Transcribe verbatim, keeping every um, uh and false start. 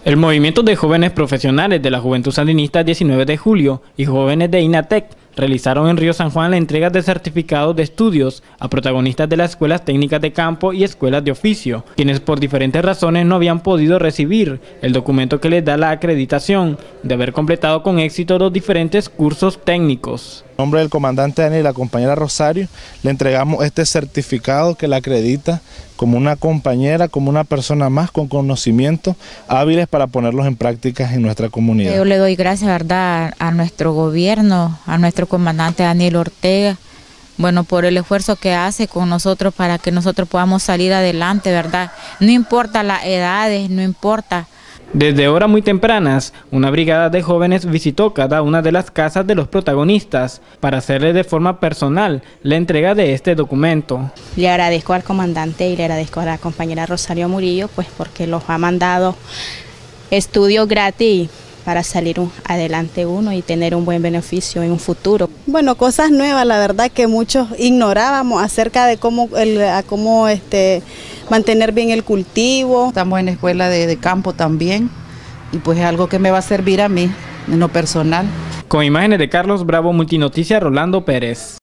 El movimiento de jóvenes profesionales de la Juventud Sandinista diecinueve de julio y jóvenes de INATEC realizaron en Río San Juan la entrega de certificados de estudios a protagonistas de las escuelas técnicas de campo y escuelas de oficio, quienes por diferentes razones no habían podido recibir el documento que les da la acreditación de haber completado con éxito los diferentes cursos técnicos. En nombre del comandante Daniel y la compañera Rosario, le entregamos este certificado que la acredita como una compañera, como una persona más con conocimientos hábiles para ponerlos en práctica en nuestra comunidad. Yo le doy gracias, ¿verdad?, a nuestro gobierno, a nuestro comandante Daniel Ortega, bueno, por el esfuerzo que hace con nosotros para que nosotros podamos salir adelante, ¿verdad? No importa las edades, no importa. Desde horas muy tempranas, una brigada de jóvenes visitó cada una de las casas de los protagonistas para hacerle de forma personal la entrega de este documento. Le agradezco al comandante y le agradezco a la compañera Rosario Murillo, pues porque los ha mandado estudios gratis para salir un, adelante uno y tener un buen beneficio en un futuro. Bueno, cosas nuevas, la verdad que muchos ignorábamos acerca de cómo, el, a cómo este, mantener bien el cultivo. Estamos en la escuela de, de campo también y pues es algo que me va a servir a mí en lo personal. Con imágenes de Carlos Bravo, Multinoticia, Rolando Pérez.